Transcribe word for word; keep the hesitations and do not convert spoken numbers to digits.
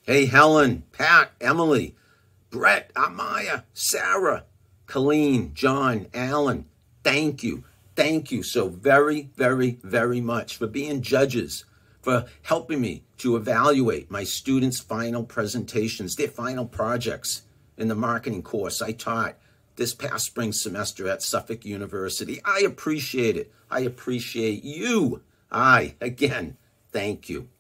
Hey, Helen, Pat, Emilee, Brett, Armaya, Sarah, Calin, John, Alan, thank you. Thank you so very, very, very much for being judges, for helping me to evaluate my students' final presentations, their final projects in the marketing course I taught this past spring semester at Suffolk University. I appreciate it. I appreciate you. I, again, thank you.